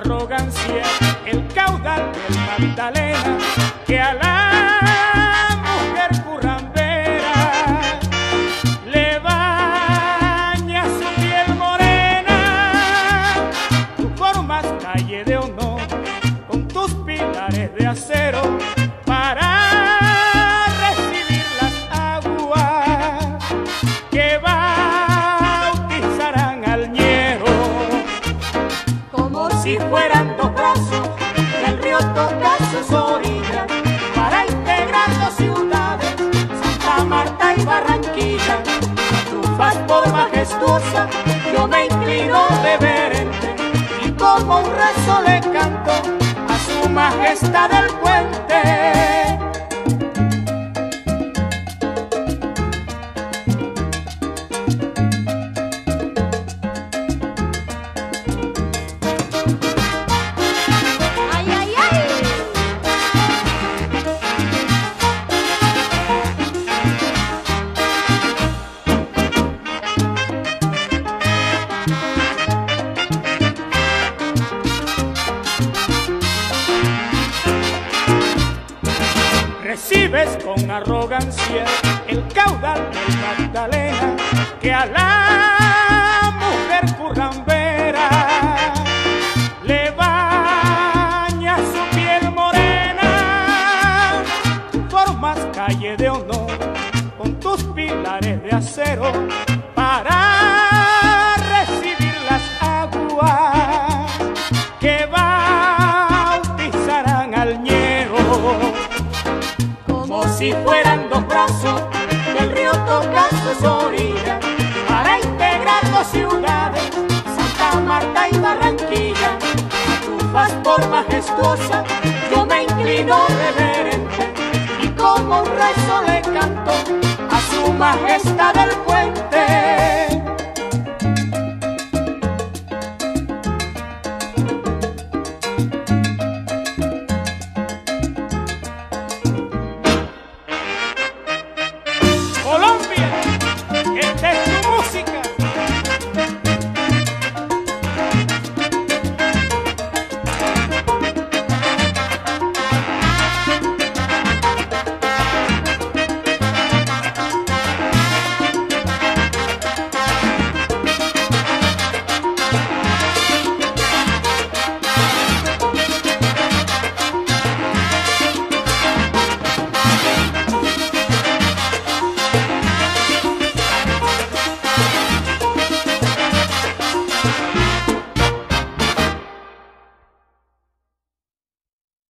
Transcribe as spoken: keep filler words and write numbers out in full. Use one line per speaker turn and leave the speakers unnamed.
arrogancia el caudal del Magdalena, que a la mujer currambera le baña su piel morena. Tú formas calle de honor con tus pilares de acero para recibir las aguas que bautizarán al ñero. Como si fueran dos brazos del río toca sus orillas para integrar dos ciudades, Santa Marta y Barranquilla. Tú vas por majestuosa, yo me inclino reverente y como un rezo le canto a su majestad del puente. Recibes con arrogancia el caudal del Magdalena, que a la mujer currambera le baña su piel morena. Formas calle de honor con tus pilares de acero para recibir las aguas que bautizarán al ñero. Como si fueran dos brazos del río toca sus orillas para integrar dos ciudades, Santa Marta y Barranquilla. Tú vas por majestuosa, yo me inclino reverente y como un rezo le canto a su majestad el pueblo.